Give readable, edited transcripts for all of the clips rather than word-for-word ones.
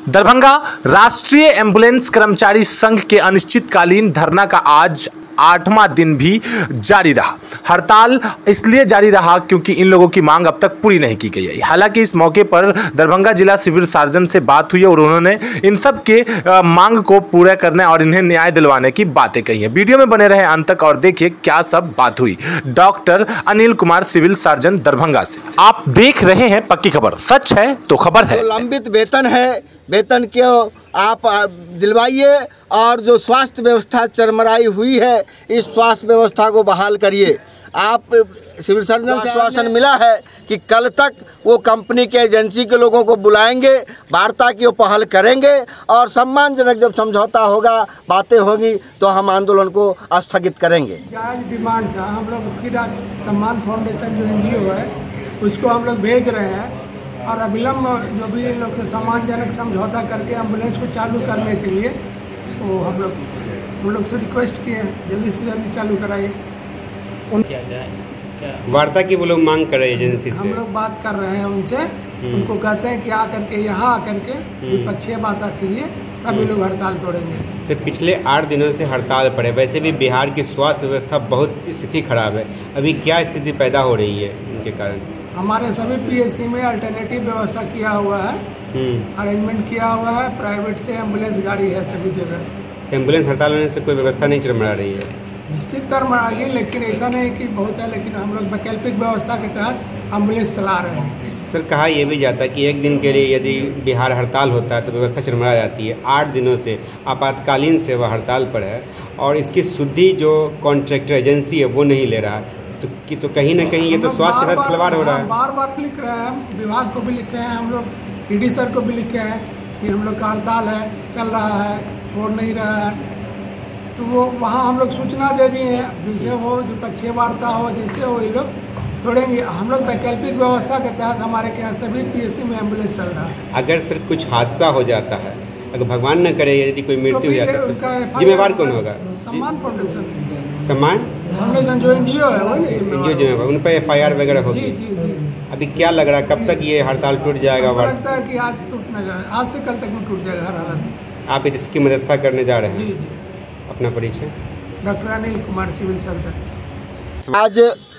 दरभंगा राष्ट्रीय एम्बुलेंस कर्मचारी संघ के अनिश्चितकालीन धरना का आज 8वां दिन भी जारी रहा। हड़ताल इसलिए जारी रहा क्योंकि इन लोगों की मांग अब तक पूरी नहीं की गई है। हालांकि इस मौके पर दरभंगा जिला सिविल सर्जन से बात हुई और उन्होंने इन सब के मांग को पूरा करने और इन्हें न्याय दिलवाने की बातें कही हैं। वीडियो में बने रहे अंत तक और देखिए क्या सब बात हुई। Doctor Anil Kumar, civil surgeon, Darbhanga से। आप देख रहे हैं पक्की खबर, सच है तो खबर है। जो लंबित वेतन है, वेतन क्यों आप दिलवाइए और जो स्वास्थ्य व्यवस्था चरमराई हुई है, इस स्वास्थ्य व्यवस्था को बहाल करिए। आप सिविल सर्जन से आश्वासन मिला है कि कल तक वो कंपनी के एजेंसी के लोगों को बुलाएंगे, वार्ता की वो पहल करेंगे और सम्मानजनक जब समझौता होगा, बातें होगी तो हम आंदोलन को स्थगित करेंगे। जायज डिमांड था। हम लोग फिर आज सम्मान फाउंडेशन जो NGO है उसको हम लोग भेज रहे हैं और अविलंब जो भी इन लोग से सम्मानजनक समझौता करके एम्बुलेंस को चालू करने के लिए तो हम लोग से रिक्वेस्ट किए जल्दी से जल्दी चालू कराइए। क्या जाए क्या वार्ता की वो लोग मांग कर रहे हैं एजेंसी से। हम लोग बात कर रहे हैं उनसे, उनको कहते हैं कि आकर के यहाँ आकर के विपक्षीय बात कीजिए, तब ये लोग हड़ताल तोड़ेंगे। सिर्फ पिछले 8 दिनों से हड़ताल पड़े। वैसे भी बिहार की स्वास्थ्य व्यवस्था बहुत स्थिति खराब है। अभी क्या स्थिति पैदा हो रही है इनके कारण? हमारे सभी PSC में अल्टरनेटिव व्यवस्था किया हुआ है, अरेंजमेंट किया हुआ है। प्राइवेट से एम्बुलेंस गाड़ी है सभी जगह। एम्बुलेंस हड़ताल होने से कोई व्यवस्था नहीं चरमरा रही है? निश्चित चरमराएगी, लेकिन ऐसा नहीं कि बहुत है, लेकिन हम लोग वैकल्पिक व्यवस्था के तहत एम्बुलेंस चला रहे हैं। सर, कहा यह भी जाता है कि एक दिन के लिए यदि बिहार हड़ताल होता है तो व्यवस्था चरमरा जाती है। 8 दिनों से आपातकालीन सेवा हड़ताल पर है और इसकी शुद्धि जो कॉन्ट्रैक्टर एजेंसी है वो नहीं ले रहा है, तो कहीं ना कहीं ये तो स्वास्थ्य के साथ खिलवाड़ हो रहा है। बार बार लिख रहे हैं, विभाग को भी लिखे हैं, हम लोग PD सर को भी लिखे हैं कि हम लोग का हड़ताल है, चल रहा है, हो नहीं रहा है। तो वो वहाँ हम लोग सूचना दे दिए हैं, जिससे हो द्विपक्षीय वार्ता हो, जिससे हो ये लोग छोड़ेंगे। हम लोग वैकल्पिक व्यवस्था के तहत हमारे के यहाँ सभी PSC में एम्बुलेंस चल रहा है। अगर सर कुछ हादसा हो जाता है, अगर भगवान न करे यदि कोई मृत्यु हो जाता है तो जिम्मेवार कौन होगा? सम्मान फाउंडेशन। सम्मान फाउंडेशन जो NGO है वो जिम्मेवार, उन पर FIR वगैरह होगी। जी। अभी क्या लग रहा है, कब तक ये हड़ताल टूट जाएगा? लगता है कि आज टूट न जाए, आज से कल तक में टूट जाएगा हर हालत। आप इसकी मध्यस्थता करने जा रहे हैं? जी। अपना परिचय? Doctor Anil Kumar, civil surgeon. आज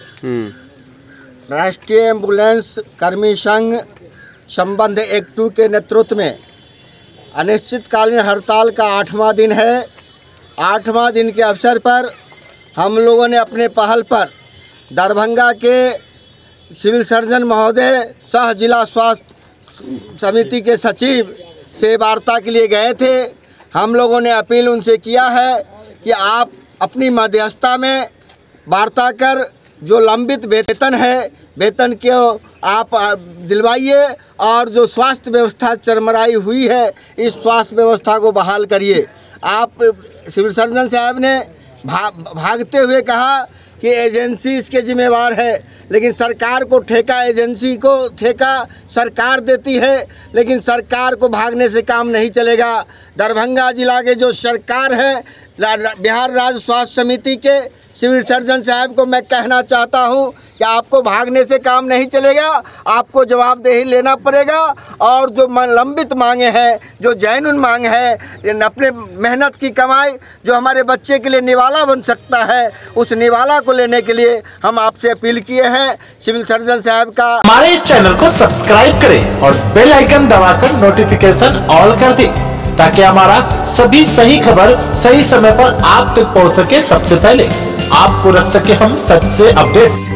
राष्ट्रीय एम्बुलेंस कर्मी संघ संबंध 1-2 के नेतृत्व में अनिश्चितकालीन हड़ताल का 8वां दिन है। 8वां दिन के अवसर पर हम लोगों ने अपने पहल पर दरभंगा के सिविल सर्जन महोदय सह जिला स्वास्थ्य समिति के सचिव से वार्ता के लिए गए थे। हम लोगों ने अपील उनसे किया है कि आप अपनी मध्यस्थता में वार्ता कर जो लंबित वेतन है, वेतन क्यों आप दिलवाइए और जो स्वास्थ्य व्यवस्था चरमराई हुई है, इस स्वास्थ्य व्यवस्था को बहाल करिए। आप सिविल सर्जन साहब ने भागते हुए कहा कि एजेंसी इसके जिम्मेवार है, लेकिन सरकार को ठेका, एजेंसी को ठेका सरकार देती है, लेकिन सरकार को भागने से काम नहीं चलेगा। दरभंगा जिला के जो सरकार है, बिहार राज्य स्वास्थ्य समिति के सिविल सर्जन साहब को मैं कहना चाहता हूं कि आपको भागने से काम नहीं चलेगा, आपको जवाबदेही लेना पड़ेगा और जो लंबित मांगे हैं, जो जैनुन मांग है, अपने मेहनत की कमाई जो हमारे बच्चे के लिए निवाला बन सकता है, उस निवाला को लेने के लिए हम आपसे अपील किए हैं। सिविल सर्जन साहब का हमारे इस चैनल को सब्सक्राइब करें और बेल आइकन दबाकर नोटिफिकेशन ऑल कर दें ताकि हमारा सभी सही खबर सही समय पर आप तक पहुंच सके। सबसे पहले आपको रख सके हम सबसे अपडेट।